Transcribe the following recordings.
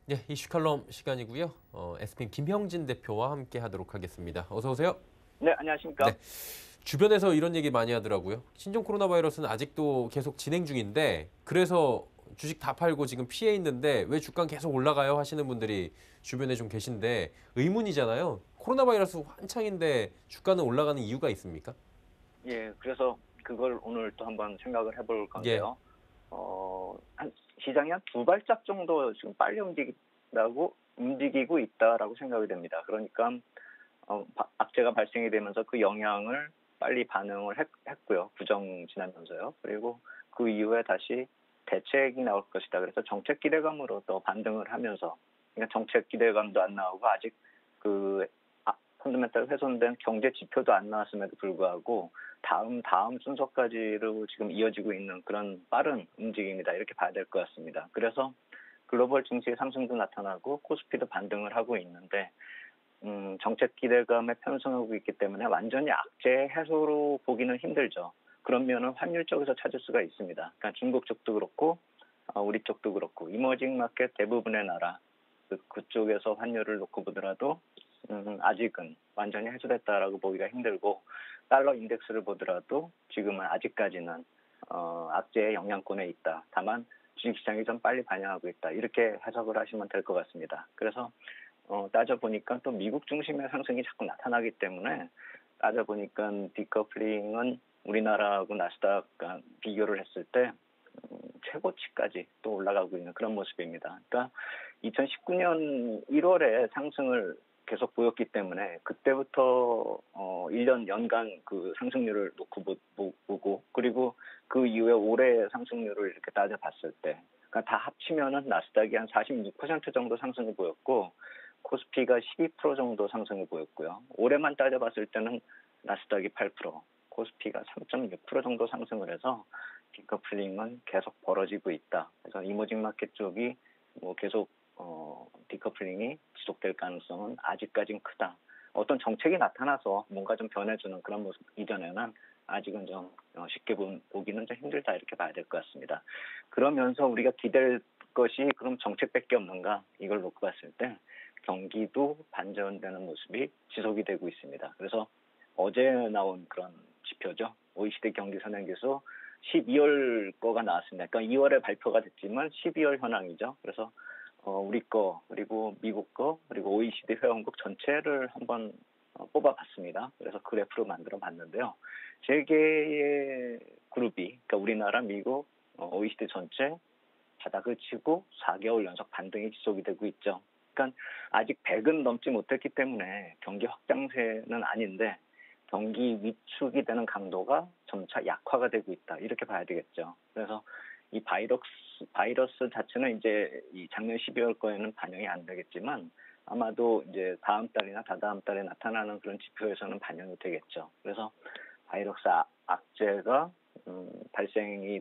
네, 이슈 칼럼 시간이고요. SPN 김형진 대표와 함께 하도록 하겠습니다. 어서 오세요. 네, 안녕하십니까? 네, 주변에서 이런 얘기 많이 하더라고요. 신종 코로나 바이러스는 아직도 계속 진행 중인데 그래서 주식 다 팔고 지금 피해 있는데 왜 주가 계속 올라가요? 하시는 분들이 주변에 좀 계신데 의문이잖아요. 코로나 바이러스 한창인데 주가는 올라가는 이유가 있습니까? 예, 그래서 그걸 오늘 또 한번 생각을 해볼 예, 건데요. 시장이 한 두 발짝 정도 지금 빨리 움직이고 있다라고 생각이 됩니다. 그러니까 악재가 발생이 되면서 그 영향을 빨리 반응을 했고요. 부정 지나면서요. 그리고 그 이후에 다시 대책이 나올 것이다. 그래서 정책 기대감으로 또 반등을 하면서, 그러니까 정책 기대감도 안 나오고 아직 그 펀더멘탈 훼손된 경제 지표도 안 나왔음에도 불구하고 다음 순서까지로 지금 이어지고 있는 그런 빠른 움직임이다, 이렇게 봐야 될 것 같습니다. 그래서 글로벌 증시의 상승도 나타나고 코스피도 반등을 하고 있는데, 정책 기대감에 편승하고 있기 때문에 완전히 악재 해소로 보기는 힘들죠. 그런 면은 환율 쪽에서 찾을 수가 있습니다. 그러니까 중국 쪽도 그렇고 우리 쪽도 그렇고 이머징 마켓 대부분의 나라 그쪽에서 환율을 놓고 보더라도 아직은 완전히 해소됐다라고 보기가 힘들고, 달러 인덱스를 보더라도 지금은 아직까지는 악재의 영향권에 있다. 다만 주식시장이 좀 빨리 반영하고 있다. 이렇게 해석을 하시면 될 것 같습니다. 그래서 따져보니까 또 미국 중심의 상승이 자꾸 나타나기 때문에, 따져보니까 디커플링은 우리나라하고 나스닥 비교를 했을 때 최고치까지 또 올라가고 있는 그런 모습입니다. 그러니까 2019년 1월에 상승을 계속 보였기 때문에 그때부터 1년 연간 그 상승률을 놓고 보고, 그리고 그 이후에 올해 상승률을 이렇게 따져봤을 때, 그러니까 다 합치면은 나스닥이 한 46% 정도 상승을 보였고 코스피가 12% 정도 상승을 보였고요. 올해만 따져봤을 때는 나스닥이 8%, 코스피가 3.6% 정도 상승을 해서 디커플링은 계속 벌어지고 있다. 그래서 이머징 마켓 쪽이 계속 디커플링이 지속될 가능성은 아직까지는 크다. 어떤 정책이 나타나서 뭔가 좀 변해주는 그런 모습 이전에는 아직은 좀 쉽게 보기는 좀 힘들다, 이렇게 봐야 될 것 같습니다. 그러면서 우리가 기댈 것이 그럼 정책밖에 없는가, 이걸 놓고 봤을 때 경기도 반전되는 모습이 지속이 되고 있습니다. 그래서 어제 나온 그런 지표죠. OECD 경기 선행지수 12월 거가 나왔습니다. 그러니까 2월에 발표가 됐지만 12월 현황이죠. 그래서 우리 거, 그리고 미국 거, 그리고 OECD 회원국 전체를 한번 뽑아봤습니다. 그래서 그래프로 만들어 봤는데요. 세 개의 그룹이, 그러니까 우리나라, 미국, OECD 전체 바닥을 치고 4개월 연속 반등이 지속이 되고 있죠. 그러니까 아직 100은 넘지 못했기 때문에 경기 확장세는 아닌데 경기 위축이 되는 강도가 점차 약화가 되고 있다, 이렇게 봐야 되겠죠. 그래서 이 바이러스 자체는 이제 이 작년 12월 거에는 반영이 안 되겠지만 아마도 이제 다음 달이나 다다음 달에 나타나는 그런 지표에서는 반영이 되겠죠. 그래서 바이러스 악재가 발생이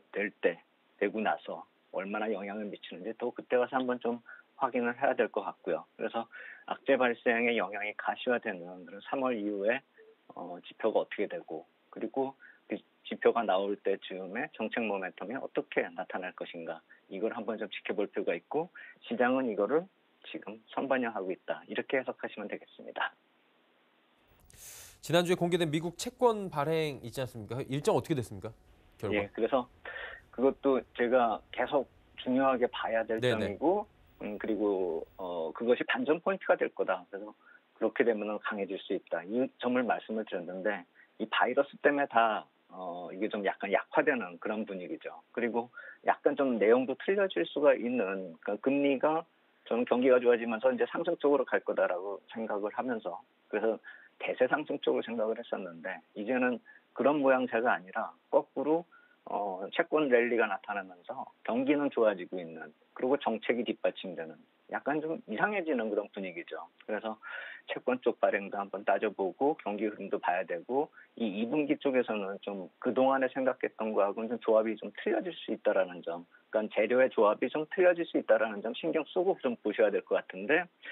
되고 나서 얼마나 영향을 미치는지 또 그때 가서 한번 좀 확인을 해야 될 것 같고요. 그래서 악재 발생의 영향이 가시화되는 그런 3월 이후에 지표가 어떻게 되고, 그리고 그 지표가 나올 때쯤에 정책 모멘텀이 어떻게 나타날 것인가, 이걸 한번 좀 지켜볼 필요가 있고, 시장은 이거를 지금 선반영하고 있다, 이렇게 해석하시면 되겠습니다. 지난주에 공개된 미국 채권 발행 있지 않습니까? 일정 어떻게 됐습니까? 결과? 예, 그래서 그것도 제가 계속 중요하게 봐야 될 네네. 점이고, 그리고 그것이 반전 포인트가 될 거다. 그래서 그렇게 되면 강해질 수 있다, 이 점을 말씀을 드렸는데, 이 바이러스 때문에 다 이게 좀 약간 약화되는 그런 분위기죠. 그리고 약간 좀 내용도 틀려질 수가 있는, 그러니까 금리가, 저는 경기가 좋아지면서 이제 상승 쪽으로 갈 거다라고 생각을 하면서, 그래서 대세 상승 쪽으로 생각을 했었는데, 이제는 그런 모양새가 아니라 거꾸로 채권 랠리가 나타나면서 경기는 좋아지고 있는, 그리고 정책이 뒷받침되는 약간 좀 이상해지는 그런 분위기죠. 그래서 채권 쪽 발행도 한번 따져보고 경기 흐름도 봐야 되고, 이 2분기 쪽에서는 좀 그동안에 생각했던 거하고는 좀 조합이 좀 틀려질 수 있다라는 점, 그러니까 재료의 조합이 좀 틀려질 수 있다라는 점 신경 쓰고 좀 보셔야 될 것 같은데,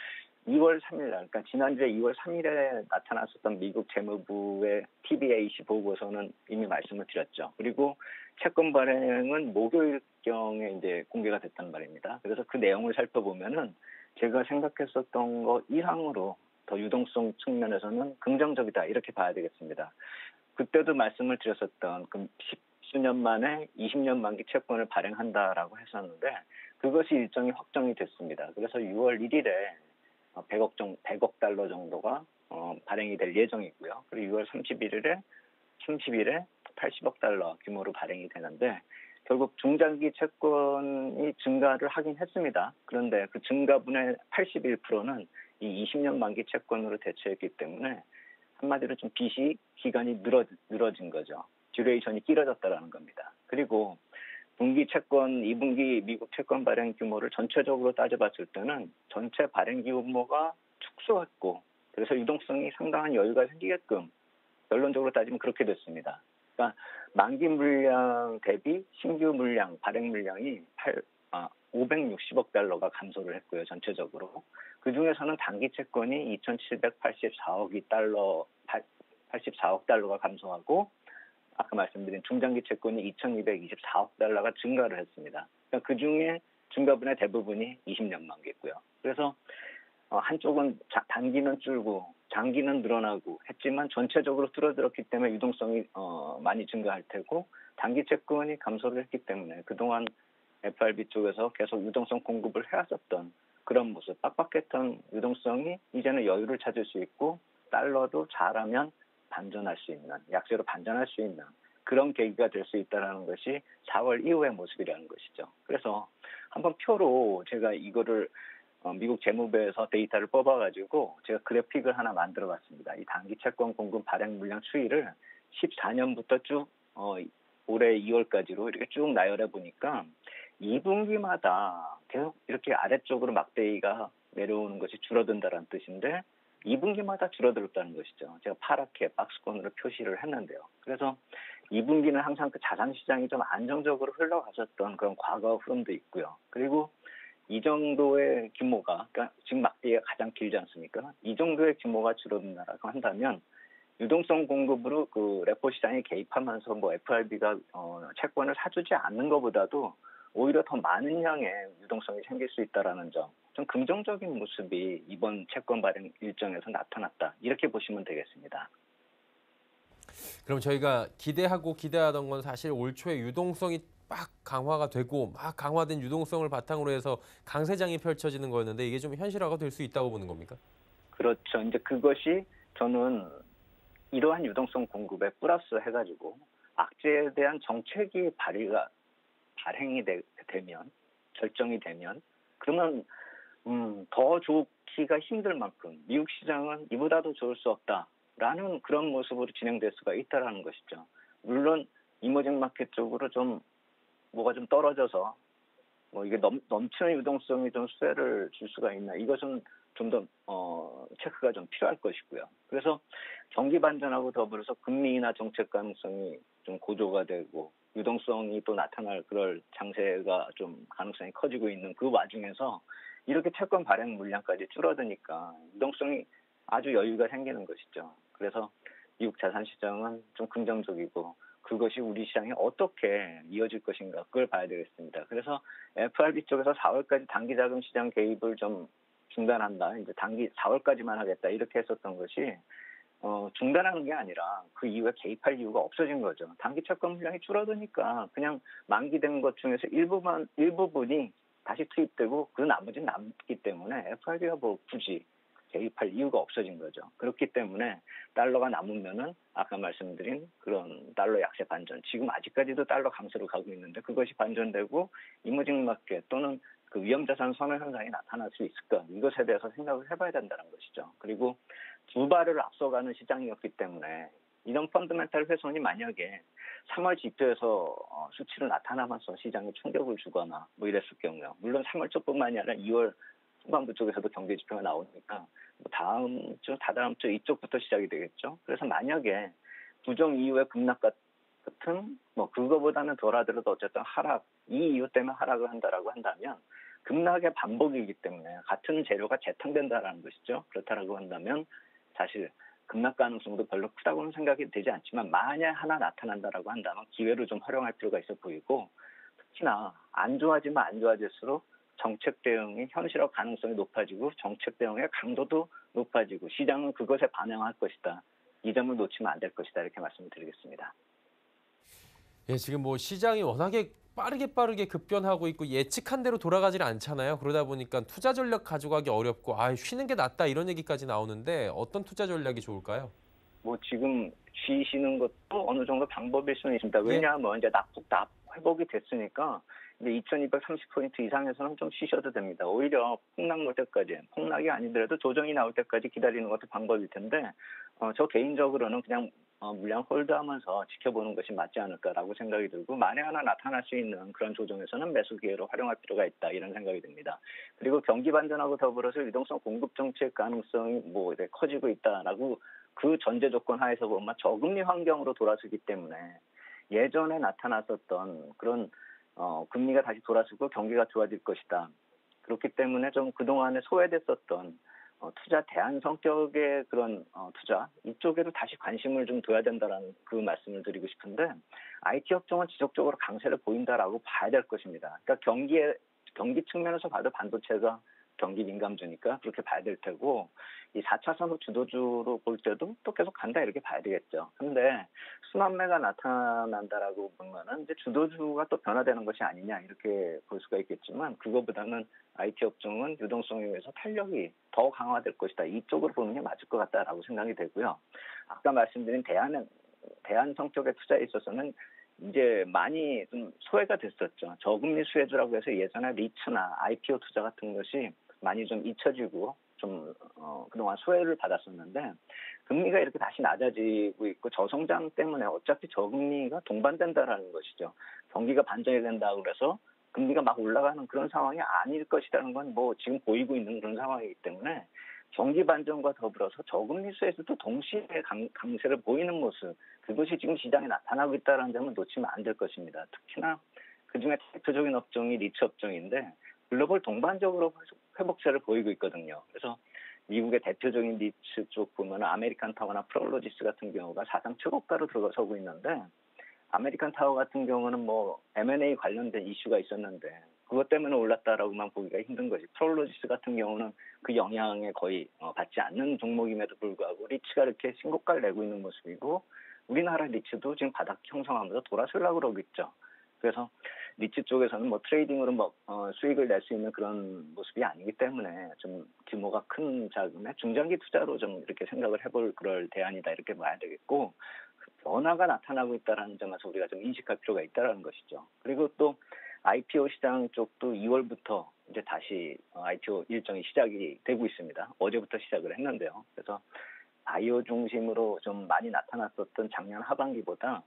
2월 3일 날, 그러니까 지난주에 2월 3일에 나타났었던 미국 재무부의 TBAC 보고서는 이미 말씀을 드렸죠. 그리고 채권 발행은 목요일경에 이제 공개가 됐단 말입니다. 그래서 그 내용을 살펴보면은 제가 생각했었던 것 이상으로 더 유동성 측면에서는 긍정적이다 이렇게 봐야 되겠습니다. 그때도 말씀을 드렸었던 그 10수년 만에 20년 만기 채권을 발행한다라고 했었는데 그것이 일정이 확정이 됐습니다. 그래서 6월 1일에 100억 달러 정도가 발행이 될 예정이고요. 그리고 6월 30일에 80억 달러 규모로 발행이 되는데 결국 중장기 채권이 증가를 하긴 했습니다. 그런데 그 증가분의 81%는 이 20년 만기 채권으로 대체했기 때문에 한마디로 좀 빚이 기간이 늘어진 거죠. 듀레이션이 길어졌다라는 겁니다. 그리고 분기 채권, 2분기 미국 채권 발행 규모를 전체적으로 따져봤을 때는 전체 발행 규모가 축소했고 그래서 유동성이 상당한 여유가 생기게끔 결론적으로 따지면 그렇게 됐습니다. 그러니까 만기 물량 대비 신규 물량, 발행 물량이 560억 달러가 감소를 했고요. 전체적으로. 그중에서는 단기 채권이 2,784억 달러가 감소하고 아까 말씀드린 중장기 채권이 2,224억 달러가 증가를 했습니다. 그러니까 그중에 증가분의 대부분이 20년 만기고요. 그래서 한쪽은 단기는 줄고 장기는 늘어나고 했지만 전체적으로 줄어들었기 때문에 유동성이 많이 증가할 테고 단기 채권이 감소를 했기 때문에 그동안 FRB 쪽에서 계속 유동성 공급을 해왔었던 그런 모습, 빡빡했던 유동성이 이제는 여유를 찾을 수 있고 달러도 잘하면 반전할 수 있는, 약세로 반전할 수 있는 그런 계기가 될 수 있다는 것이 4월 이후의 모습이라는 것이죠. 그래서 한번 표로 제가 이거를 미국 재무부에서 데이터를 뽑아가지고 제가 그래픽을 하나 만들어봤습니다. 이 단기 채권 공급 발행 물량 추이를 14년부터 쭉 올해 2월까지로 이렇게 쭉 나열해 보니까 2분기마다 계속 이렇게 아래쪽으로 막대기가 내려오는 것이 줄어든다는 뜻인데 2분기마다 줄어들었다는 것이죠. 제가 파랗게 박스권으로 표시를 했는데요. 그래서 2분기는 항상 그 자산시장이 좀 안정적으로 흘러갔었던 그런 과거 흐름도 있고요. 그리고 이 정도의 규모가, 그러니까 지금 막대기가 가장 길지 않습니까? 이 정도의 규모가 줄어든다라고 한다면 유동성 공급으로 그 레포 시장에 개입하면서 뭐 FRB가 채권을 사주지 않는 것보다도 오히려 더 많은 양의 유동성이 생길 수 있다라는 점, 좀 긍정적인 모습이 이번 채권 발행 일정에서 나타났다. 이렇게 보시면 되겠습니다. 그럼 저희가 기대하던 건 사실 올 초에 유동성이 막 강화가 되고 막 강화된 유동성을 바탕으로 해서 강세장이 펼쳐지는 거였는데 이게 좀 현실화가 될 수 있다고 보는 겁니까? 그렇죠. 이제 그것이 저는 이러한 유동성 공급에 플러스 해가지고 악재에 대한 정책이 발행이 되면 결정이 되면 그러면 더 좋기가 힘들 만큼 미국 시장은 이보다도 좋을 수 없다라는 그런 모습으로 진행될 수가 있다라는 것이죠. 물론 이머징 마켓 쪽으로 좀 뭐가 좀 떨어져서 뭐 이게 넘치는 유동성이 좀 수혜를 줄 수가 있나 이것은 좀 더 체크가 좀 필요할 것이고요. 그래서 경기 반전하고 더불어서 금리 인하 정책 가능성이 좀 고조가 되고 유동성이 또 나타날 그럴 장세가 좀 가능성이 커지고 있는 그 와중에서 이렇게 채권 발행 물량까지 줄어드니까 유동성이 아주 여유가 생기는 것이죠. 그래서 미국 자산시장은 좀 긍정적이고 그것이 우리 시장에 어떻게 이어질 것인가 그걸 봐야 되겠습니다. 그래서 FRB 쪽에서 4월까지 단기 자금 시장 개입을 좀 중단한다. 이제 단기 4월까지만 하겠다 이렇게 했었던 것이 중단하는 게 아니라 그 이후에 개입할 이유가 없어진 거죠. 단기 채권 물량이 줄어드니까 그냥 만기된 것 중에서 일부분이 다시 투입되고 그 나머지는 남기 때문에 FRB가 뭐 굳이 개입할 이유가 없어진 거죠. 그렇기 때문에 달러가 남으면은 아까 말씀드린 그런 달러 약세 반전, 지금 아직까지도 달러 강세로 가고 있는데 그것이 반전되고 이머징 마켓 또는 그 위험자산 선호 현상이 나타날 수 있을까? 이것에 대해서 생각을 해봐야 된다는 것이죠. 그리고 두 발을 앞서가는 시장이었기 때문에 이런 펀더멘탈 훼손이 만약에 3월 지표에서 수치로 나타나면서 시장에 충격을 주거나 뭐 이랬을 경우요. 물론 3월 초뿐만이 아니라 2월 후반부 쪽에서도 경제 지표가 나오니까 뭐 다음 주, 다다음 주 이쪽부터 시작이 되겠죠. 그래서 만약에 부정 이후의 급락 같은 뭐 그거보다는 덜하더라도 어쨌든 하락, 이 이유 때문에 하락을 한다라고 한다면 급락의 반복이기 때문에 같은 재료가 재탕된다라는 것이죠. 그렇다라고 한다면 사실 급락 가능성도 별로 크다고는 생각이 되지 않지만 만약 하나 나타난다라고 한다면 기회를 좀 활용할 필요가 있어 보이고 특히나 안 좋아지면 안 좋아질수록 정책 대응의 현실화 가능성이 높아지고 정책 대응의 강도도 높아지고 시장은 그것에 반응할 것이다. 이 점을 놓치면 안 될 것이다. 이렇게 말씀을 드리겠습니다. 예, 지금 뭐 시장이 워낙에 빠르게 급변하고 있고 예측한 대로 돌아가질 않잖아요. 그러다 보니까 투자 전략 가져가기 어렵고 쉬는 게 낫다 이런 얘기까지 나오는데 어떤 투자 전략이 좋을까요? 뭐 지금 쉬시는 것도 어느 정도 방법일 수는 있습니다. 예. 왜냐하면 이제 낙폭 회복이 됐으니까 이제 2230포인트 이상에서는 좀 쉬셔도 됩니다. 오히려 폭락 올 때까지, 폭락이 아니더라도 조정이 나올 때까지 기다리는 것도 방법일 텐데 저 개인적으로는 그냥 물량 홀드하면서 지켜보는 것이 맞지 않을까라고 생각이 들고 만에 하나 나타날 수 있는 그런 조정에서는 매수 기회로 활용할 필요가 있다 이런 생각이 듭니다. 그리고 경기 반전하고 더불어서 유동성 공급 정책 가능성이 뭐 이제 커지고 있다라고 그 전제 조건 하에서 보면 저금리 환경으로 돌아서기 때문에 예전에 나타났었던 그런 금리가 다시 돌아서고 경기가 좋아질 것이다. 그렇기 때문에 좀 그동안에 소외됐었던 투자 대안 성격의 그런 투자 이쪽에도 다시 관심을 좀 둬야 된다라는 그 말씀을 드리고 싶은데 IT 업종은 지속적으로 강세를 보인다라고 봐야 될 것입니다. 그러니까 경기 측면에서 봐도 반도체가 경기 민감주니까 그렇게 봐야 될 테고 이 4차 산업 주도주로 볼 때도 또 계속 간다 이렇게 봐야 되겠죠. 근데 순환매가 나타난다라고 보면은 이제 주도주가 또 변화되는 것이 아니냐 이렇게 볼 수가 있겠지만 그거보다는 IT 업종은 유동성에 의해서 탄력이 더 강화될 것이다. 이쪽으로 보는 게 맞을 것 같다라고 생각이 되고요. 아까 말씀드린 대안 성격의 투자에 있어서는 이제 많이 좀 소외가 됐었죠. 저금리 수혜주라고 해서 예전에 리츠나 IPO 투자 같은 것이 많이 좀 잊혀지고 좀 그동안 소외를 받았었는데 금리가 이렇게 다시 낮아지고 있고 저성장 때문에 어차피 저금리가 동반된다라는 것이죠. 경기가 반전이 된다고 그래서 금리가 막 올라가는 그런 상황이 아닐 것이라는 건 뭐 지금 보이고 있는 그런 상황이기 때문에 경기 반전과 더불어서 저금리 수혜에서도 동시에 강세를 보이는 모습 그것이 지금 시장에 나타나고 있다는 점을 놓치면 안 될 것입니다. 특히나 그중에 대표적인 업종이 리츠 업종인데 글로벌 동반적으로 회복세를 보이고 있거든요. 그래서 미국의 대표적인 리츠 쪽 보면 아메리칸 타워나 프롤로지스 같은 경우가 사상 최고가로 들어서고 있는데 아메리칸 타워 같은 경우는 뭐 M&A 관련된 이슈가 있었는데 그것 때문에 올랐다라고만 보기가 힘든 것이 프롤로지스 같은 경우는 그 영향에 거의 받지 않는 종목임에도 불구하고 리츠가 이렇게 신고가를 내고 있는 모습이고 우리나라 리츠도 지금 바닥 형성하면서 돌아서려고 그러고 있죠. 그래서 리츠 쪽에서는 뭐 트레이딩으로 뭐 수익을 낼 수 있는 그런 모습이 아니기 때문에 좀 규모가 큰 자금에 중장기 투자로 좀 이렇게 생각을 해볼 그럴 대안이다 이렇게 봐야 되겠고 변화가 나타나고 있다는 점에서 우리가 좀 인식할 필요가 있다는 것이죠. 그리고 또 IPO 시장 쪽도 2월부터 이제 다시 IPO 일정이 시작이 되고 있습니다. 어제부터 시작을 했는데요. 그래서 바이오 중심으로 좀 많이 나타났었던 작년 하반기보다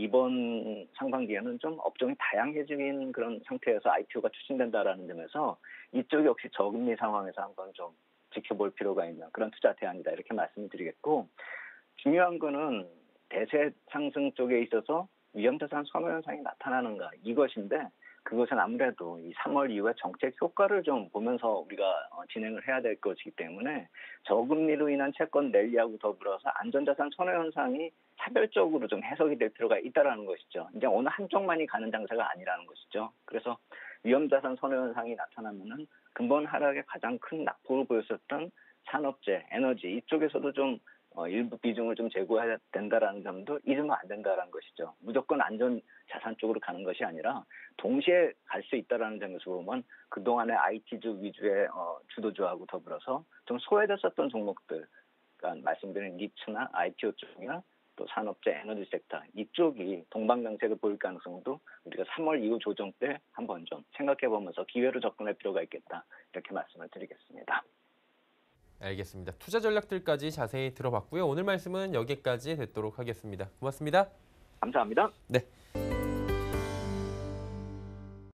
이번 상반기에는 좀 업종이 다양해진 그런 상태에서 IPO가 추진된다라는 점에서 이쪽 역시 저금리 상황에서 한번 좀 지켜볼 필요가 있는 그런 투자 대안이다 이렇게 말씀을 드리겠고 중요한 거는 대세 상승 쪽에 있어서 위험자산 선호 현상이 나타나는가 이것인데 그것은 아무래도 이 3월 이후에 정책 효과를 좀 보면서 우리가 진행을 해야 될 것이기 때문에 저금리로 인한 채권 랠리하고 더불어서 안전자산 선호 현상이 차별적으로 좀 해석이 될 필요가 있다라는 것이죠. 이제 어느 한쪽만이 가는 장사가 아니라는 것이죠. 그래서 위험자산 선호 현상이 나타나면은 근본 하락에 가장 큰 낙폭을 보였었던 산업재, 에너지 이쪽에서도 좀 일부 비중을 좀 제고해야 된다라는 점도 잊으면 안 된다라는 것이죠. 무조건 안전 자산 쪽으로 가는 것이 아니라 동시에 갈 수 있다라는 점에서 보면 그동안의 IT주 위주의 주도주하고 더불어서 좀 소외됐었던 종목들, 그러니까 말씀드린 리츠나 IPO 쪽이나 또 산업재, 에너지 섹터 이쪽이 동방강색을 보일 가능성도 우리가 3월 이후 조정 때 한번 좀 생각해보면서 기회로 접근할 필요가 있겠다 이렇게 말씀을 드리겠습니다. 알겠습니다. 투자 전략들까지 자세히 들어봤고요. 오늘 말씀은 여기까지 듣도록 하겠습니다. 고맙습니다. 감사합니다. 네.